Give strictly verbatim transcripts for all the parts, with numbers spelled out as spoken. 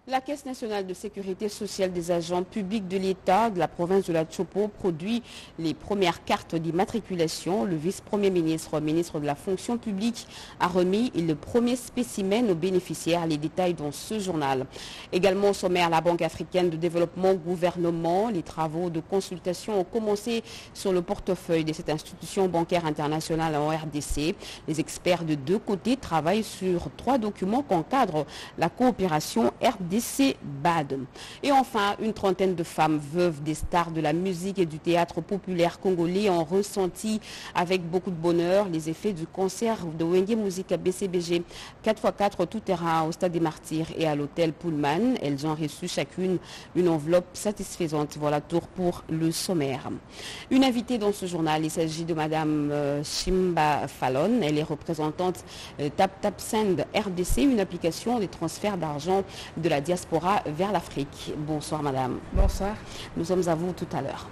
La Caisse nationale de sécurité sociale des agents publics de l'État de la province de la Tchopo produit les premières cartes d'immatriculation. Le vice-premier ministre, ministre de la fonction publique, a remis le premier spécimen aux bénéficiaires. Les détails dans ce journal. Également au sommaire, la Banque africaine de développement gouvernement. Les travaux de consultation ont commencé sur le portefeuille de cette institution bancaire internationale en R D C. Les experts de deux côtés travaillent sur trois documents qui encadrent la coopération R D C B A D. Et enfin, une trentaine de femmes veuves des stars de la musique et du théâtre populaire congolais ont ressenti avec beaucoup de bonheur les effets du concert de Wenge Musica B C B G quatre par quatre tout terrain au Stade des Martyrs et à l'hôtel Pullman. Elles ont reçu chacune une enveloppe satisfaisante. Voilà tour pour le sommaire. Une invitée dans ce journal, il s'agit de Madame euh, Shimba Fallon. Elle est représentante euh, Tap Tap Send R D C, une application des transferts d'argent de la diaspora vers l'Afrique. Bonsoir Madame. Bonsoir. Nous sommes à vous tout à l'heure.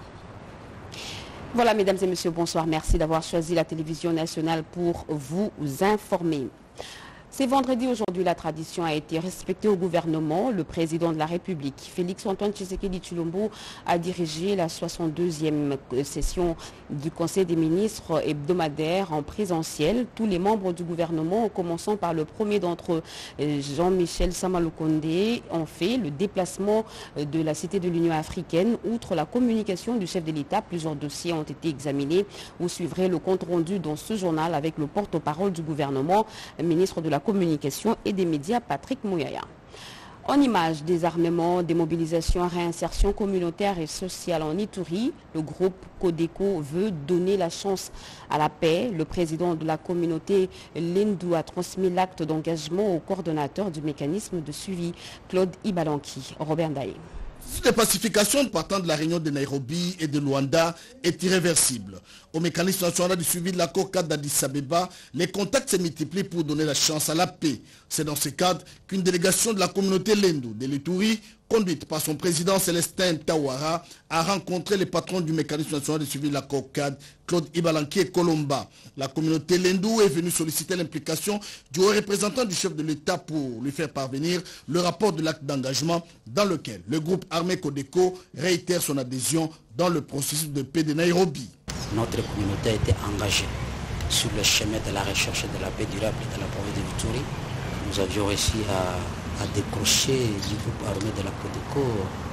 Voilà Mesdames et Messieurs, bonsoir. Merci d'avoir choisi la télévision nationale pour vous informer. C'est vendredi aujourd'hui, la tradition a été respectée au gouvernement. Le président de la République, Félix-Antoine Tshisekedi Tshilombo, a dirigé la soixante-deuxième session du Conseil des ministres hebdomadaire en présentiel. Tous les membres du gouvernement, en commençant par le premier d'entre eux, Jean-Michel Samaloukonde, ont fait le déplacement de la Cité de l'Union africaine. Outre la communication du chef de l'État, plusieurs dossiers ont été examinés. Vous suivrez le compte rendu dans ce journal avec le porte-parole du gouvernement, ministre de la Communication et des médias, Patrick Mouyaya. En images, désarmement, démobilisation, réinsertion communautaire et sociale en Ituri, le groupe Codeco veut donner la chance à la paix. Le président de la communauté Lendu a transmis l'acte d'engagement au coordonnateur du mécanisme de suivi, Claude Ibalanki. Robert Ndaye. Cette pacification partant de la réunion de Nairobi et de Luanda est irréversible. Au mécanisme national du suivi de l'accord cadre d'Addis Abeba, les contacts se multiplient pour donner la chance à la paix. C'est dans ce cadre qu'une délégation de la communauté Lendu de l'Ituri, conduite par son président Célestin Tawara, a rencontré les patrons du mécanisme national de suivi de l'accord cadre, Claude Ibalanki et Colomba. La communauté Lendu est venue solliciter l'implication du haut représentant du chef de l'État pour lui faire parvenir le rapport de l'acte d'engagement dans lequel le groupe armé Codeco réitère son adhésion dans le processus de paix de Nairobi. Notre communauté a été engagée sur le chemin de la recherche de la paix durable dans la province de l'Ituri. Nous avions réussi à, à décrocher du groupe armé de la Codeco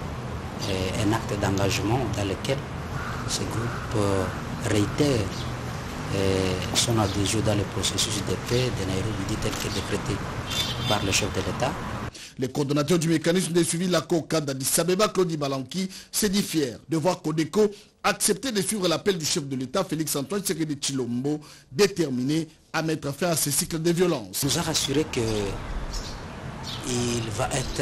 euh, un acte d'engagement dans lequel ce groupe euh, réitère euh, son adhésion dans le processus de paix de Nairobi tel que décrété par le chef de l'État. Le coordonnateur du mécanisme de suivi de l'accord cadre d'Addis Abeba, Claude Ibalanki, s'est dit fier de voir Codeco accepter de suivre l'appel du chef de l'État, Félix-Antoine Tshisekedi Tshilombo, déterminé à mettre fin à ce cycle de violence. Il nous a rassuré qu'il va être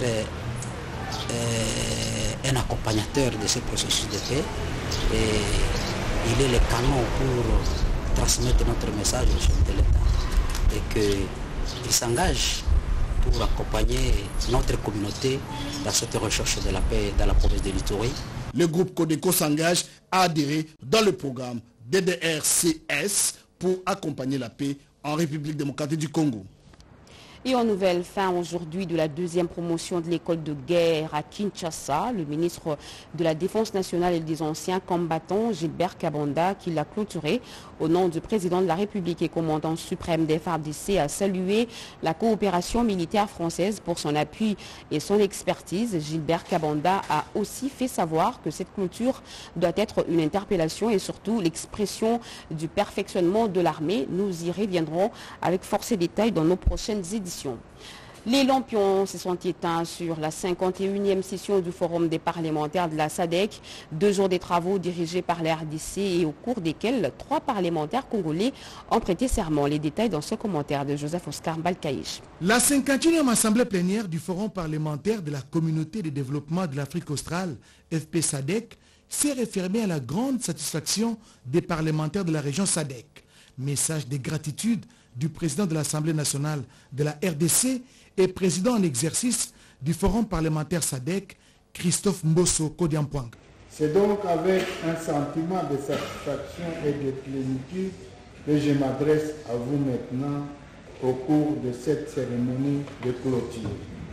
euh, un accompagnateur de ce processus de paix et il est le canon pour transmettre notre message au chef de l'État et qu'il s'engage pour accompagner notre communauté dans cette recherche de la paix dans la province de l'Ituri. Le groupe Codeco s'engage à adhérer dans le programme D D R C S pour accompagner la paix en République démocratique du Congo. Et en nouvelle fin aujourd'hui de la deuxième promotion de l'école de guerre à Kinshasa, le ministre de la Défense nationale et des anciens combattants, Gilbert Kabanda, qui l'a clôturé au nom du président de la République et commandant suprême des F A R D C, a salué la coopération militaire française pour son appui et son expertise. Gilbert Kabanda a aussi fait savoir que cette clôture doit être une interpellation et surtout l'expression du perfectionnement de l'armée. Nous y reviendrons avec force et détails dans nos prochaines éditions. Les lampions se sont éteints sur la cinquante et unième session du Forum des parlementaires de la S A D C. Deux jours des travaux dirigés par la R D C et au cours desquels trois parlementaires congolais ont prêté serment. Les détails dans ce commentaire de Joseph Oscar Balkaïch. La cinquante et unième assemblée plénière du Forum parlementaire de la Communauté de développement de l'Afrique australe, F P S A D C, s'est refermée à la grande satisfaction des parlementaires de la région S A D C. Message de gratitude du président de l'Assemblée nationale de la R D C et président en exercice du Forum parlementaire S A D C, Christophe Mbosso Kodiampouang. C'est donc avec un sentiment de satisfaction et de plénitude que je m'adresse à vous maintenant au cours de cette cérémonie de clôture.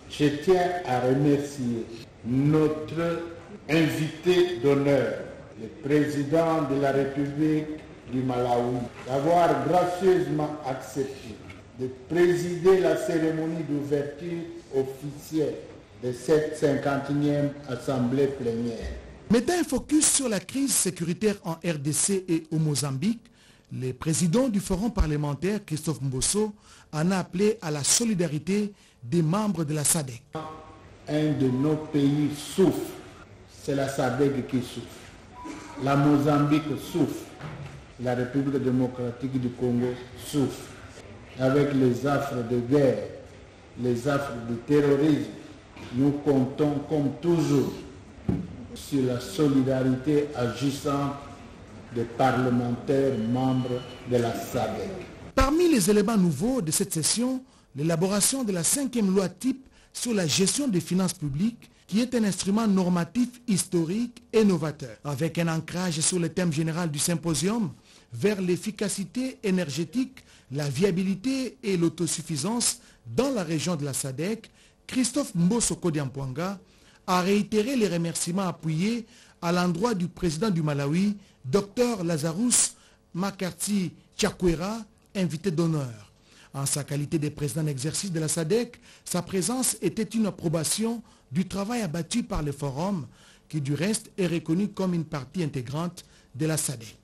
Je tiens à remercier notre invité d'honneur, le président de la République du Malawi, d'avoir gracieusement accepté de présider la cérémonie d'ouverture officielle de cette cinquantième assemblée plénière. Mettant un focus sur la crise sécuritaire en R D C et au Mozambique, le président du Forum parlementaire, Christophe Mbosso, en a appelé à la solidarité des membres de la S A D C. Un de nos pays souffre, c'est la S A D C qui souffre. La Mozambique souffre, la République démocratique du Congo souffre. Avec les affres de guerre, les affres de terrorisme, nous comptons comme toujours sur la solidarité agissante des parlementaires membres de la S A D C. Parmi les éléments nouveaux de cette session, l'élaboration de la cinquième loi type sur la gestion des finances publiques, qui est un instrument normatif historique et novateur, avec un ancrage sur le thème général du symposium vers l'efficacité énergétique, la viabilité et l'autosuffisance dans la région de la S A D C. Christophe Mbosso Kodiampouanga a réitéré les remerciements appuyés à l'endroit du président du Malawi, Docteur Lazarus Makarti Chakwera, invité d'honneur. En sa qualité de président d'exercice de la S A D C, sa présence était une approbation du travail abattu par le forum, qui du reste est reconnu comme une partie intégrante de la S A D C.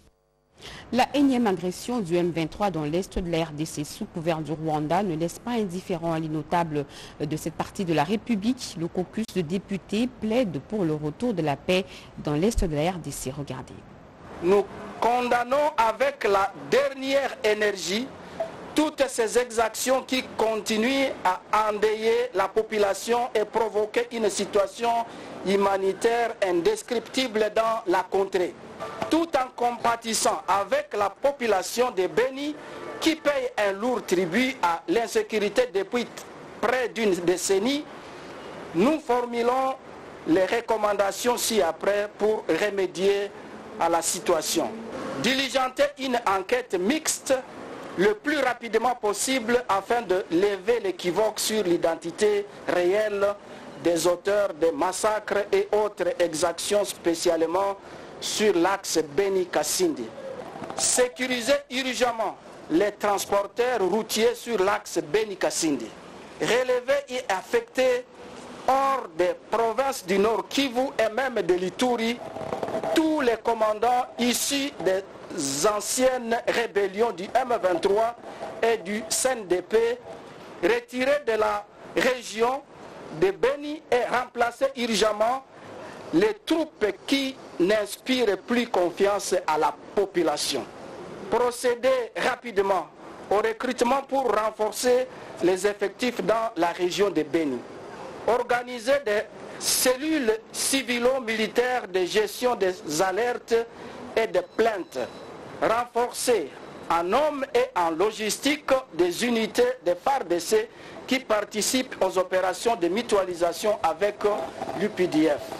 La énième agression du M vingt-trois dans l'est de la R D C sous couvert du Rwanda ne laisse pas indifférent à l'innotable de cette partie de la République. Le caucus de députés plaide pour le retour de la paix dans l'est de la R D C. Regardez. Nous condamnons avec la dernière énergie toutes ces exactions qui continuent à endeuiller la population et provoquer une situation humanitaire indescriptible dans la contrée, tout en compatissant avec la population de Beni qui paye un lourd tribut à l'insécurité depuis près d'une décennie. Nous formulons les recommandations ci-après pour remédier à la situation. Diligenter une enquête mixte le plus rapidement possible afin de lever l'équivoque sur l'identité réelle des auteurs des massacres et autres exactions, spécialement sur l'axe Beni-Kasindi. Sécuriser urgemment les transporteurs routiers sur l'axe Beni-Kasindi. Relever et affecter hors des provinces du Nord Kivu et même de l'Ituri tous les commandants issus des anciennes rébellions du M vingt-trois et du C N D P, retirés de la région de Beni et remplacer urgemment les troupes qui n'inspirent plus confiance à la population. Procéder rapidement au recrutement pour renforcer les effectifs dans la région de Beni. Organiser des cellules civilo-militaires de gestion des alertes et des plaintes. Renforcer en hommes et en logistique des unités de F A R D C qui participent aux opérations de mutualisation avec l'U P D F.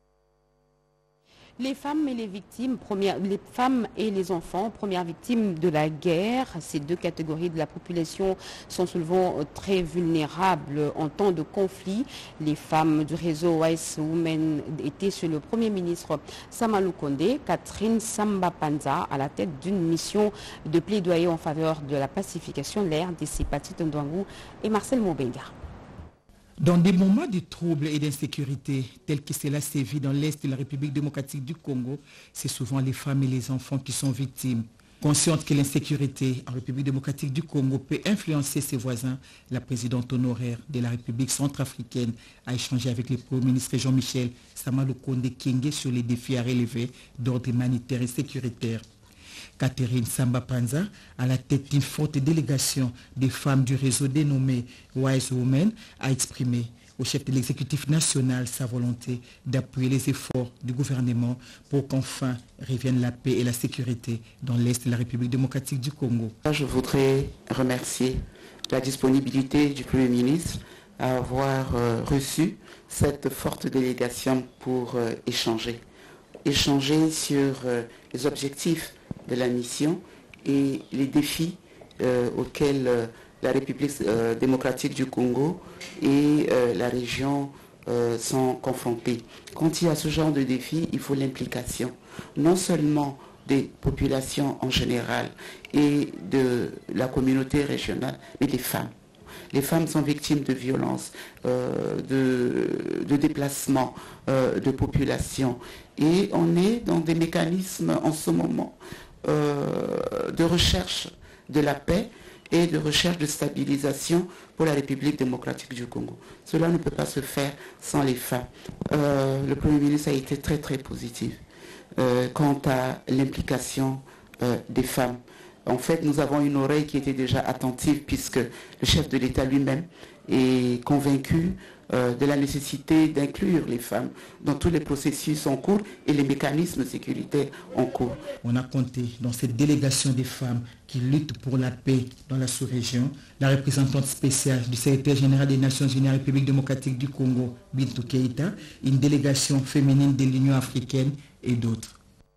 Les femmes et les victimes, premières, les femmes et les enfants, premières victimes de la guerre, ces deux catégories de la population sont souvent très vulnérables en temps de conflit. Les femmes du réseau Wise Women étaient sur le Premier ministre Sama Lukonde, Catherine Samba Panza, à la tête d'une mission de plaidoyer en faveur de la pacification de la R D C, Patrick Ndwangu et Marcel Mobenga. Dans des moments de troubles et d'insécurité, tels que cela sévit dans l'Est de la République démocratique du Congo, c'est souvent les femmes et les enfants qui sont victimes. Consciente que l'insécurité en République démocratique du Congo peut influencer ses voisins, la présidente honoraire de la République centrafricaine a échangé avec le Premier ministre Jean-Michel Sama Lukonde Kyenge sur les défis à relever d'ordre humanitaire et sécuritaire. Catherine Samba Panza, à la tête d'une forte délégation des femmes du réseau dénommé Wise Women, a exprimé au chef de l'exécutif national sa volonté d'appuyer les efforts du gouvernement pour qu'enfin revienne la paix et la sécurité dans l'Est de la République démocratique du Congo. Je voudrais remercier la disponibilité du Premier ministre à avoir euh, reçu cette forte délégation pour euh, échanger. Échanger sur euh, les objectifs de la mission et les défis euh, auxquels euh, la République euh, démocratique du Congo et euh, la région euh, sont confrontés. Quand il y a ce genre de défi, il faut l'implication, non seulement des populations en général et de la communauté régionale, mais des femmes. Les femmes sont victimes de violences, euh, de, de déplacements euh, de population. Et on est dans des mécanismes en ce moment euh, de recherche de la paix et de recherche de stabilisation pour la République démocratique du Congo. Cela ne peut pas se faire sans les femmes. Euh, le Premier ministre a été très très positif euh, quant à l'implication euh, des femmes. En fait, nous avons une oreille qui était déjà attentive puisque le chef de l'État lui-même est convaincu euh, de la nécessité d'inclure les femmes dans tous les processus en cours et les mécanismes sécuritaires en cours. On a compté dans cette délégation des femmes qui luttent pour la paix dans la sous-région, la représentante spéciale du secrétaire général des Nations Unies en République démocratique du Congo, Bintou Keïta, une délégation féminine de l'Union africaine et d'autres.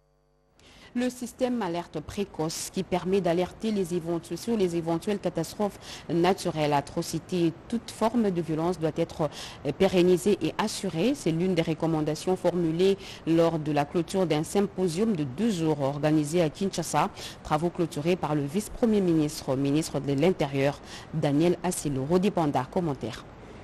Le système alerte précoce qui permet d'alerter les éventuels, sur les éventuelles catastrophes naturelles, atrocités et toute forme de violence doit être pérennisé et assuré. C'est l'une des recommandations formulées lors de la clôture d'un symposium de deux jours organisé à Kinshasa. Travaux clôturés par le vice-premier ministre, ministre de l'Intérieur, Daniel Asselo. Rodi Panda, commentaire.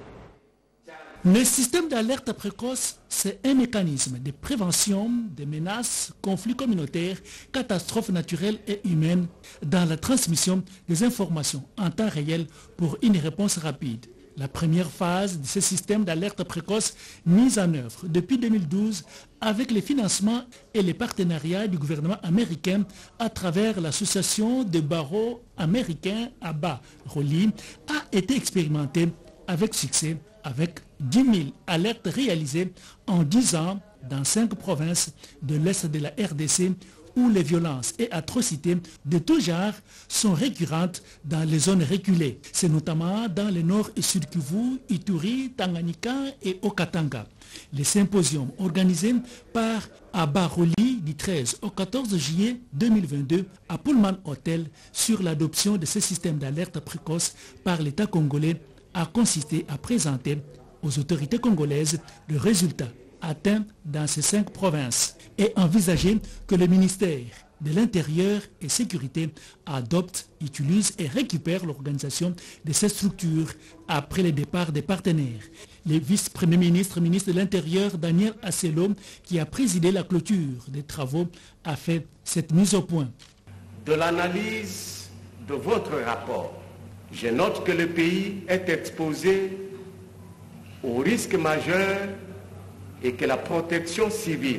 Le système d'alerte précoce, c'est un mécanisme de prévention des menaces, conflits communautaires, catastrophes naturelles et humaines dans la transmission des informations en temps réel pour une réponse rapide. La première phase de ce système d'alerte précoce mise en œuvre depuis deux mille douze avec les financements et les partenariats du gouvernement américain à travers l'association des barreaux américains A B A Roli a été expérimentée avec succès avec dix mille alertes réalisées en dix ans dans cinq provinces de l'Est de la R D C où les violences et atrocités de tout genre sont récurrentes dans les zones reculées. C'est notamment dans le nord et sud Kivu, Ituri, Tanganyika et Okatanga. Les symposiums organisés par A B A Roli du treize au quatorze juillet deux mille vingt-deux à Pullman Hotel sur l'adoption de ce système d'alerte précoce par l'État congolais a consisté à présenter aux autorités congolaises le résultat atteint dans ces cinq provinces et envisager que le ministère de l'Intérieur et Sécurité adopte, utilise et récupère l'organisation de ces structures après le départ des partenaires. Le vice-premier ministre, ministre de l'Intérieur, Daniel Asselo, qui a présidé la clôture des travaux, a fait cette mise au point. De l'analyse de votre rapport, je note que le pays est exposé aux risques majeurs et que la protection civile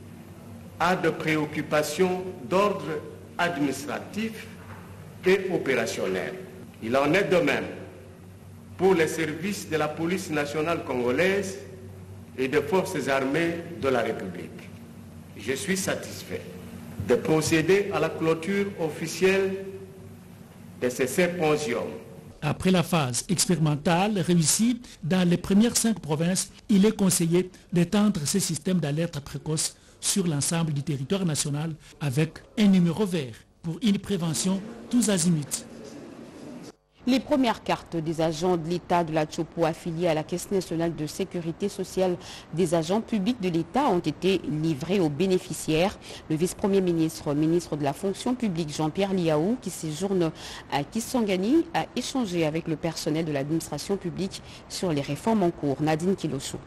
a de préoccupations d'ordre administratif et opérationnel. Il en est de même pour les services de la police nationale congolaise et des forces armées de la République. Je suis satisfait de procéder à la clôture officielle de ces symposiums. Après la phase expérimentale réussie dans les premières cinq provinces, il est conseillé d'étendre ce système d'alerte précoce sur l'ensemble du territoire national avec un numéro vert pour une prévention tous azimuts. Les premières cartes des agents de l'État de la Tchopo affiliés à la Caisse nationale de sécurité sociale des agents publics de l'État ont été livrées aux bénéficiaires. Le vice-premier ministre, ministre de la fonction publique Jean-Pierre Liaou, qui séjourne à Kisangani, a échangé avec le personnel de l'administration publique sur les réformes en cours. Nadine Kiloso.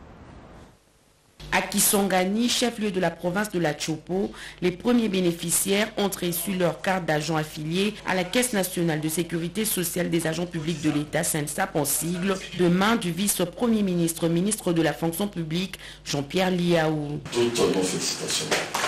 À Kisangani, chef-lieu de la province de la Tchopo, les premiers bénéficiaires ont reçu leur carte d'agent affilié à la Caisse nationale de sécurité sociale des agents publics de l'État, SENSAP en sigle, de main du vice-premier ministre, ministre de la fonction publique, Jean-Pierre Liaou. Toutes nos félicitations.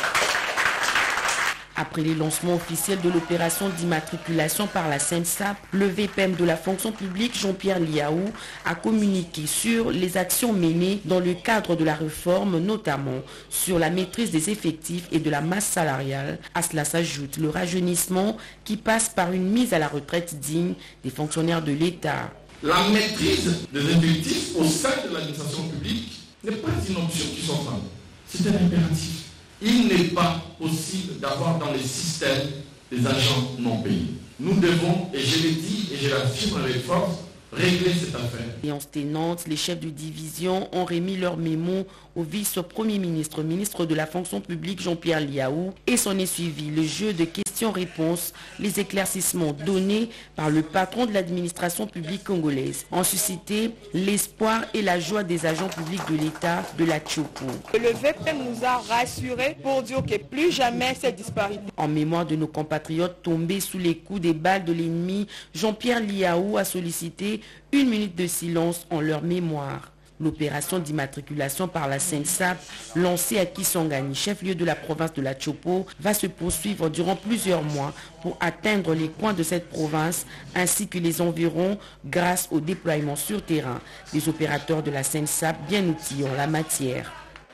Après les lancements officiels de l'opération d'immatriculation par la SENSAP, le V P M de la fonction publique, Jean-Pierre Liaou, a communiqué sur les actions menées dans le cadre de la réforme, notamment sur la maîtrise des effectifs et de la masse salariale. À cela s'ajoute le rajeunissement qui passe par une mise à la retraite digne des fonctionnaires de l'État. La maîtrise des effectifs au sein de l'administration publique n'est pas une option qui s'entend. C'est un impératif. Il n'est pas possible d'avoir dans les systèmes des agents non payés. Nous devons, et je l'ai dit et je l'affirme avec force, régler cette affaire. Et en tenante, les chefs de division ont remis leur mémo au vice-premier ministre, ministre de la fonction publique Jean-Pierre Liaou, et s'en est suivi le jeu de questions-réponses, les éclaircissements donnés par le patron de l'administration publique congolaise ont suscité l'espoir et la joie des agents publics de l'État de la Tchopo. Le V P nous a rassurés pour dire que plus jamais cette disparité. En mémoire de nos compatriotes tombés sous les coups des balles de l'ennemi, Jean-Pierre Liaou a sollicité une minute de silence en leur mémoire. L'opération d'immatriculation par la S E N S A P, lancée à Kisangani, chef-lieu de la province de la Tchopo, va se poursuivre durant plusieurs mois pour atteindre les coins de cette province ainsi que les environs grâce au déploiement sur terrain des opérateurs de la S E N S A P bien outillés en la matière.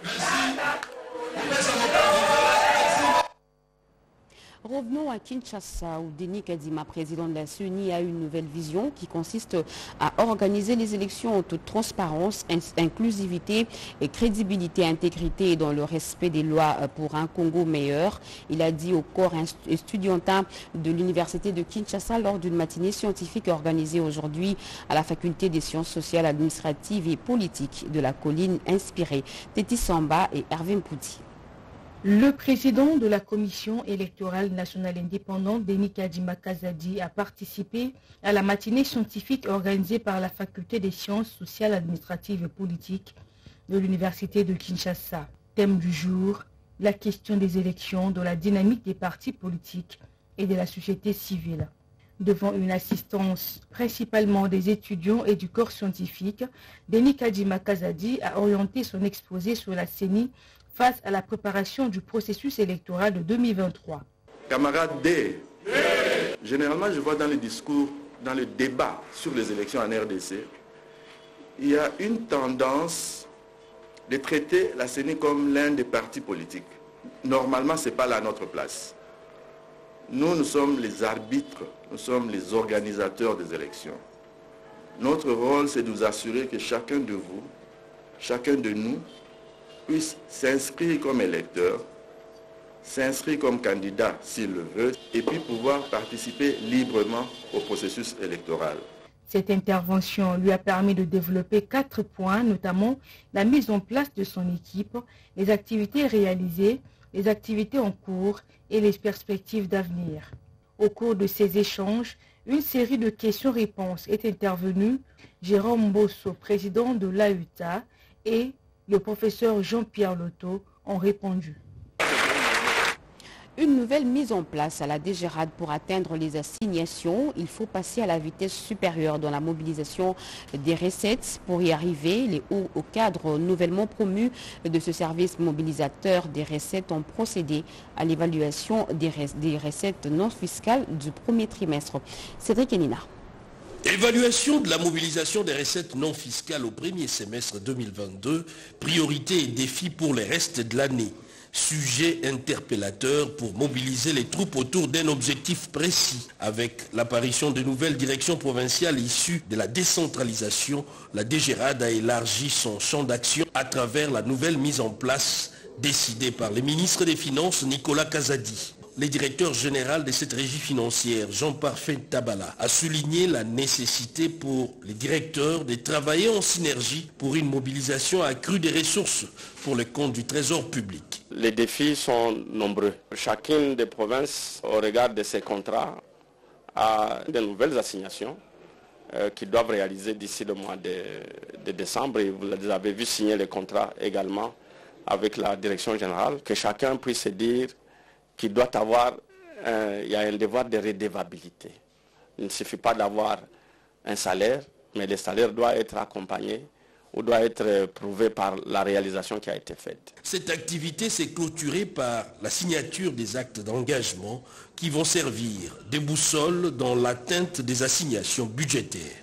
Revenons à Kinshasa où Denis Kadima, président de la C E N I, a une nouvelle vision qui consiste à organiser les élections en toute transparence, inclusivité et crédibilité, intégrité et dans le respect des lois pour un Congo meilleur. Il a dit au corps estudiantin de l'université de Kinshasa lors d'une matinée scientifique organisée aujourd'hui à la faculté des sciences sociales, administratives et politiques de la colline inspirée. Téti Samba et Hervé Mpouti. Le président de la commission électorale nationale indépendante, Denis Kadima Kazadi, a participé à la matinée scientifique organisée par la faculté des sciences sociales, administratives et politiques de l'université de Kinshasa. Thème du jour, la question des élections dans la dynamique des partis politiques et de la société civile. Devant une assistance principalement des étudiants et du corps scientifique, Denis Kadima Kazadi a orienté son exposé sur la C E N I face à la préparation du processus électoral de deux mille vingt-trois. Camarades D, généralement je vois dans les discours, dans le débat sur les élections en R D C, il y a une tendance de traiter la C E N I comme l'un des partis politiques. Normalement, ce n'est pas là notre place. Nous, nous sommes les arbitres, nous sommes les organisateurs des élections. Notre rôle, c'est de nous assurer que chacun de vous, chacun de nous, puisse s'inscrire comme électeur, s'inscrire comme candidat s'il le veut, et puis pouvoir participer librement au processus électoral. Cette intervention lui a permis de développer quatre points, notamment la mise en place de son équipe, les activités réalisées, les activités en cours et les perspectives d'avenir. Au cours de ces échanges, une série de questions-réponses est intervenue. Jérôme Bosso, président de l'A U T A, et le professeur Jean-Pierre Loto ont répondu. Une nouvelle mise en place à la D G R A D pour atteindre les assignations. Il faut passer à la vitesse supérieure dans la mobilisation des recettes. Pour y arriver, les hauts cadres nouvellement promus de ce service mobilisateur des recettes ont procédé à l'évaluation des, des recettes non fiscales du premier trimestre. Cédric Enina. Évaluation de la mobilisation des recettes non fiscales au premier semestre deux mille vingt-deux, priorité et défi pour le reste de l'année. Sujet interpellateur pour mobiliser les troupes autour d'un objectif précis. Avec l'apparition de nouvelles directions provinciales issues de la décentralisation, la D G R A D a élargi son champ d'action à travers la nouvelle mise en place décidée par le ministre des Finances Nicolas Kazadi. Le directeur général de cette régie financière, Jean-Parfait Tabala, a souligné la nécessité pour les directeurs de travailler en synergie pour une mobilisation accrue des ressources pour le compte du trésor public. Les défis sont nombreux. Chacune des provinces, au regard de ses contrats, a de nouvelles assignations euh, qu'ils doivent réaliser d'ici le mois de, de décembre. Et vous avez vu signer les contrats également avec la direction générale, que chacun puisse se dire qu'il doit avoir, euh, il y a un devoir de redevabilité. Il ne suffit pas d'avoir un salaire, mais le salaire doit être accompagné ou doit être prouvé par la réalisation qui a été faite. Cette activité s'est clôturée par la signature des actes d'engagement qui vont servir de boussole dans l'atteinte des assignations budgétaires.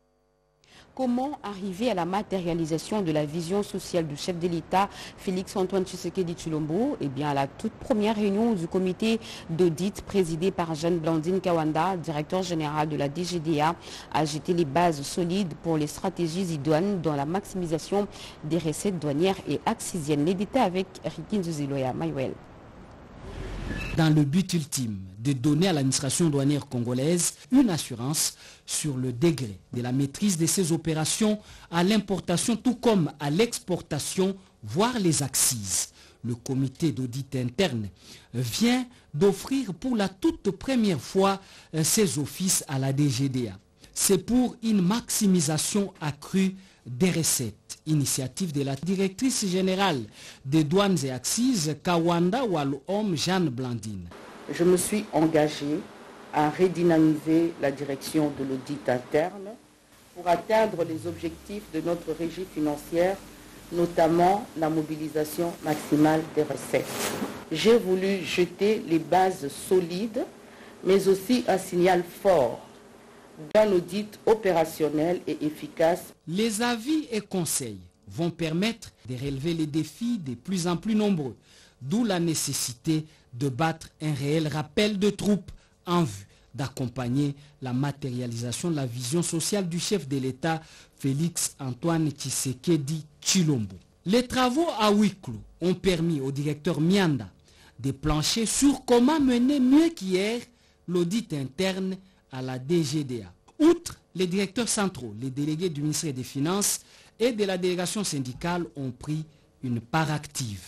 Comment arriver à la matérialisation de la vision sociale du chef de l'État, Félix-Antoine Tshisekedi Tshilombo? Eh bien, à la toute première réunion du comité d'audit présidé par Jeanne Blandine Kawanda, directeur général de la D G D A, a jeté les bases solides pour les stratégies idoines dans la maximisation des recettes douanières et accisiennes. Les détails avec Rikin Zuziloya Maïwel. dans le but ultime de donner à l'administration douanière congolaise une assurance sur le degré de la maîtrise de ses opérations à l'importation tout comme à l'exportation, voire les accises. Le comité d'audit interne vient d'offrir pour la toute première fois ses offices à la D G D A. C'est pour une maximisation accrue des recettes. Initiative de la directrice générale des douanes et accises, Kawanda Walom Jeanne Blandine. Je me suis engagée à redynamiser la direction de l'audit interne pour atteindre les objectifs de notre régie financière, notamment la mobilisation maximale des recettes. J'ai voulu jeter les bases solides, mais aussi un signal fort d'un audit opérationnel et efficace. Les avis et conseils vont permettre de relever les défis de plus en plus nombreux, d'où la nécessité de battre un réel rappel de troupes en vue d'accompagner la matérialisation de la vision sociale du chef de l'État, Félix Antoine Tshisekedi Tshilombo. Les travaux à huis clos ont permis au directeur Mianda de plancher sur comment mener mieux qu'hier l'audit interne à la D G D A. Outre les directeurs centraux, les délégués du ministère des Finances et de la délégation syndicale ont pris une part active.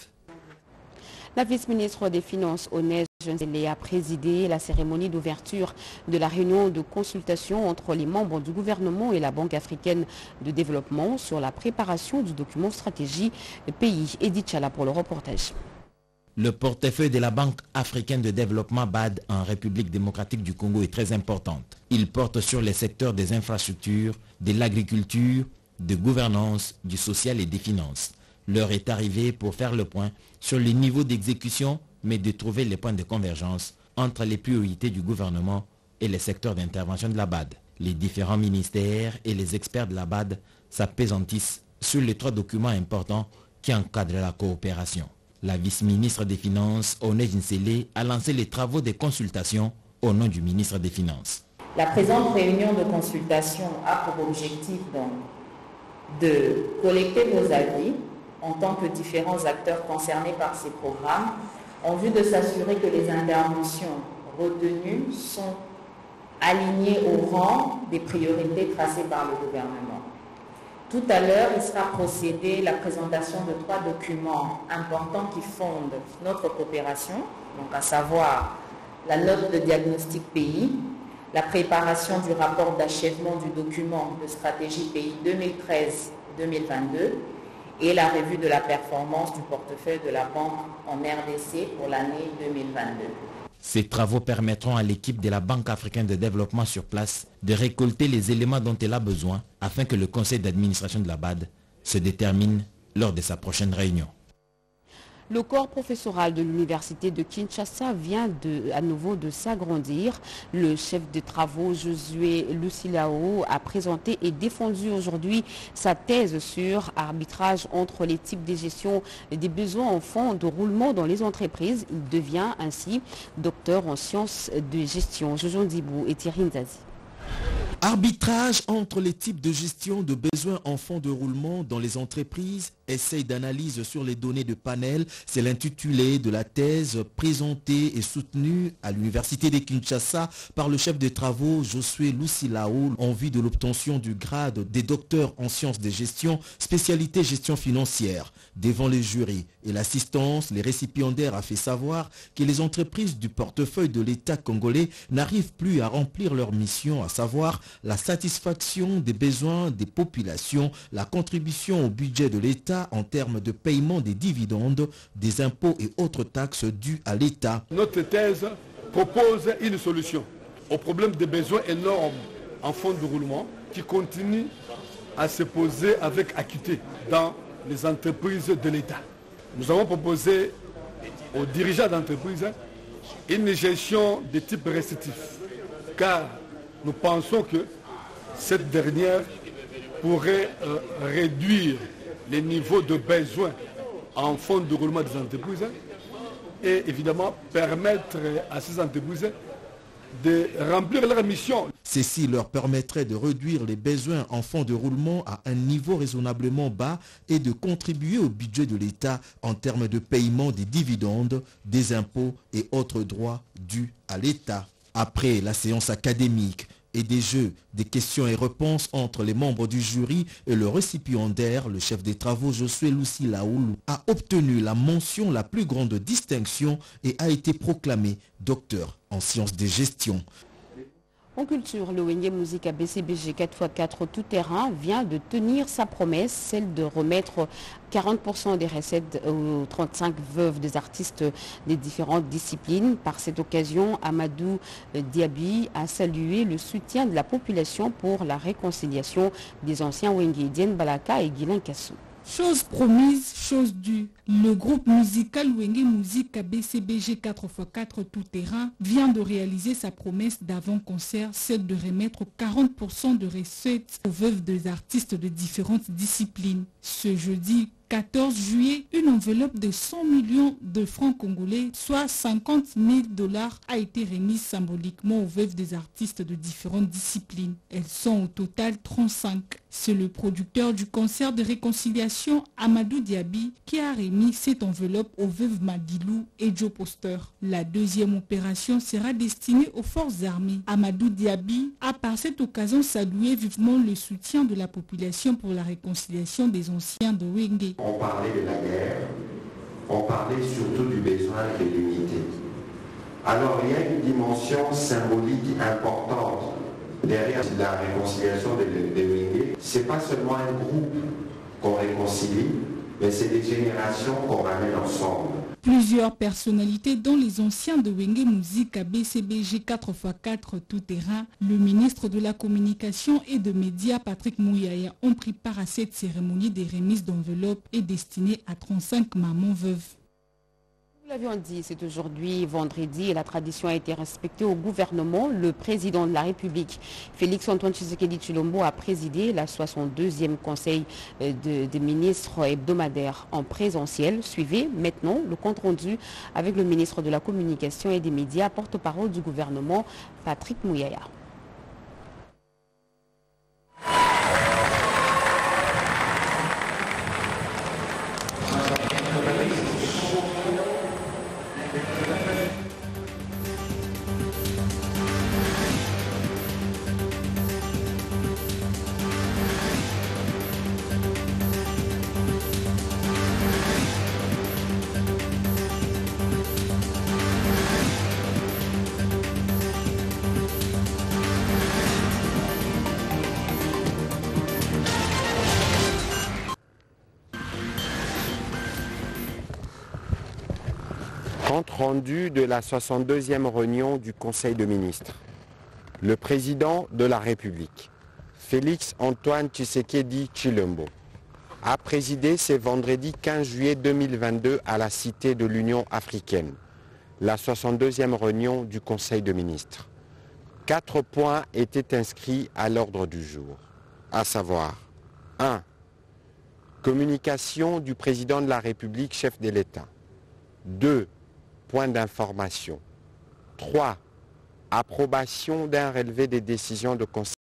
La vice-ministre des Finances, Onès Jeanzele, a présidé la cérémonie d'ouverture de la réunion de consultation entre les membres du gouvernement et la Banque africaine de développement sur la préparation du document stratégie pays. Edith Chala pour le reportage. Le portefeuille de la Banque africaine de développement B A D en République démocratique du Congo est très important. Il porte sur les secteurs des infrastructures, de l'agriculture, de gouvernance, du social et des finances. L'heure est arrivée pour faire le point sur le niveau d'exécution, mais de trouver les points de convergence entre les priorités du gouvernement et les secteurs d'intervention de la B A D. Les différents ministères et les experts de la B A D s'appesantissent sur les trois documents importants qui encadrent la coopération. La vice-ministre des Finances, Onès Jeanzele, a lancé les travaux de consultation au nom du ministre des Finances. La présente réunion de consultation a pour objectif donc de collecter nos avis en tant que différents acteurs concernés par ces programmes, en vue de s'assurer que les interventions retenues sont alignées au rang des priorités tracées par le gouvernement. Tout à l'heure, il sera procédé à la présentation de trois documents importants qui fondent notre coopération, donc à savoir la note de diagnostic pays, la préparation du rapport d'achèvement du document de stratégie pays deux mille treize deux mille vingt-deux et la revue de la performance du portefeuille de la banque en R D C pour l'année deux mille vingt-deux. Ces travaux permettront à l'équipe de la Banque africaine de développement sur place de récolter les éléments dont elle a besoin afin que le conseil d'administration de la B A D se détermine lors de sa prochaine réunion. Le corps professoral de l'université de Kinshasa vient de, à nouveau de s'agrandir. Le chef de travaux Josué Lucilao a présenté et défendu aujourd'hui sa thèse sur arbitrage entre les types de gestion des besoins en fonds de roulement dans les entreprises. Il devient ainsi docteur en sciences de gestion. Jojo Ndibou et Thierry Nzazi. Arbitrage entre les types de gestion de besoins en fonds de roulement dans les entreprises, essai d'analyse sur les données de panel, c'est l'intitulé de la thèse présentée et soutenue à l'université de Kinshasa par le chef de travaux Josué Lucilao en vue de l'obtention du grade des docteurs en sciences de gestion, spécialité gestion financière. Devant les jurys et l'assistance, les récipiendaires a fait savoir que les entreprises du portefeuille de l'État congolais n'arrivent plus à remplir leur mission, à savoir la satisfaction des besoins des populations, la contribution au budget de l'État en termes de paiement des dividendes, des impôts et autres taxes dues à l'État. Notre thèse propose une solution au problème des besoins énormes en fonds de roulement qui continuent à se poser avec acuité dans les entreprises de l'État. Nous avons proposé aux dirigeants d'entreprises une gestion de type restrictif, car nous pensons que cette dernière pourrait euh, réduire les niveaux de besoins en fonds de roulement des entreprises et évidemment permettre à ces entreprises de remplir leur mission. Ceci leur permettrait de réduire les besoins en fonds de roulement à un niveau raisonnablement bas et de contribuer au budget de l'État en termes de paiement des dividendes, des impôts et autres droits dus à l'État. Après la séance académique et des jeux, des questions et réponses entre les membres du jury et le récipiendaire, le chef des travaux Josué Lucy Laoulou a obtenu la mention la plus grande distinction et a été proclamé docteur en sciences de gestion. En culture, le Wenge Musica B C B G quatre par quatre tout-terrain vient de tenir sa promesse, celle de remettre quarante pour cent des recettes aux trente-cinq veuves des artistes des différentes disciplines. Par cette occasion, Amadou Diaby a salué le soutien de la population pour la réconciliation des anciens Wenge, Diène Balaka et Guilain Kassou. Chose promise, chose due. Le groupe musical Wenge Musica B C B G quatre par quatre tout-terrain vient de réaliser sa promesse d'avant-concert, celle de remettre quarante pour cent de recettes aux veuves des artistes de différentes disciplines. Ce jeudi quatorze juillet, une enveloppe de cent millions de francs congolais, soit cinquante mille dollars, a été remise symboliquement aux veuves des artistes de différentes disciplines. Elles sont au total trente-cinq. C'est le producteur du concert de réconciliation, Amadou Diaby, qui a remis cette enveloppe aux veuves Madilou et Joe Poster. La deuxième opération sera destinée aux forces armées. Amadou Diaby a par cette occasion salué vivement le soutien de la population pour la réconciliation des anciens de Wenge. On parlait de la guerre, on parlait surtout du besoin de l'unité. Alors il y a une dimension symbolique importante derrière la réconciliation de, de, de Wenge. Ce n'est pas seulement un groupe qu'on réconcilie, mais c'est des générations qu'on ramène ensemble. Plusieurs personnalités, dont les anciens de Wenge Musica B C B G quatre par quatre tout-terrain, le ministre de la Communication et de Médias Patrick Mouyaya, ont pris part à cette cérémonie des remises d'enveloppes et destinée à trente-cinq mamans veuves. Nous l'avions dit, c'est aujourd'hui vendredi et la tradition a été respectée au gouvernement. Le président de la République, Félix-Antoine Tshisekedi Tshilombo, a présidé la soixante-deuxième conseil de, des ministres hebdomadaires en présentiel. Suivez maintenant le compte-rendu avec le ministre de la Communication et des Médias, porte-parole du gouvernement, Patrick Mouyaya. Compte rendu de la soixante-deuxième réunion du Conseil de ministres. Le président de la République, Félix-Antoine Tshisekedi Tshilombo, a présidé ce vendredi quinze juillet deux mille vingt-deux à la Cité de l'Union africaine, la soixante-deuxième réunion du Conseil de ministres. Quatre points étaient inscrits à l'ordre du jour, à savoir un. Communication du président de la République, chef de l'État. deux. Point d'information. trois. Approbation d'un relevé des décisions de conseil.